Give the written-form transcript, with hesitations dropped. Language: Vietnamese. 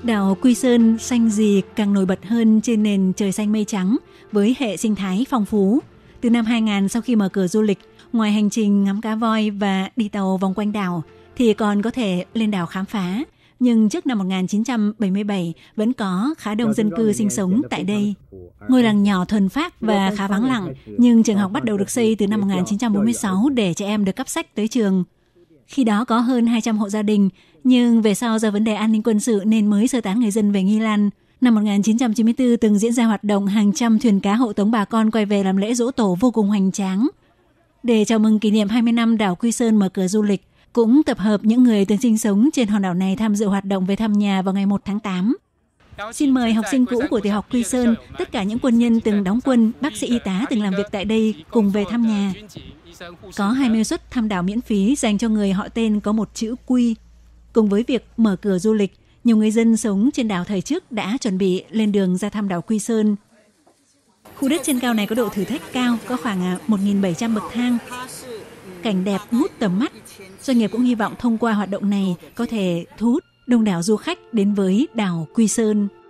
Đảo Quy Sơn xanh rì càng nổi bật hơn trên nền trời xanh mây trắng với hệ sinh thái phong phú. Từ năm 2000, sau khi mở cửa du lịch, ngoài hành trình ngắm cá voi và đi tàu vòng quanh đảo thì còn có thể lên đảo khám phá. Nhưng trước năm 1977 vẫn có khá đông dân cư sinh sống tại đây. Ngôi làng nhỏ thuần phác và khá vắng lặng, nhưng trường học bắt đầu được xây từ năm 1946 để trẻ em được cắp sách tới trường. Khi đó có hơn 200 hộ gia đình, nhưng về sau do vấn đề an ninh quân sự nên mới sơ tán người dân về Nghi Lan. Năm 1994 từng diễn ra hoạt động hàng trăm thuyền cá hộ tống bà con quay về làm lễ giỗ tổ vô cùng hoành tráng. Để chào mừng kỷ niệm 20 năm đảo Quy Sơn mở cửa du lịch, cũng tập hợp những người từng sinh sống trên hòn đảo này tham dự hoạt động về thăm nhà vào ngày 1 tháng 8. Xin mời học sinh cũ của tiểu học Quy Sơn, tất cả những quân nhân từng đóng quân, bác sĩ y tá từng làm việc tại đây cùng về thăm nhà. Có 20 suất thăm đảo miễn phí dành cho người họ tên có một chữ Quy. Cùng với việc mở cửa du lịch, nhiều người dân sống trên đảo thời trước đã chuẩn bị lên đường ra thăm đảo Quy Sơn. Khu đất trên cao này có độ thử thách cao, có khoảng 1.700 bậc thang. Cảnh đẹp ngút tầm mắt. Doanh nghiệp cũng hy vọng thông qua hoạt động này có thể thu hút đông đảo du khách đến với đảo Quy Sơn.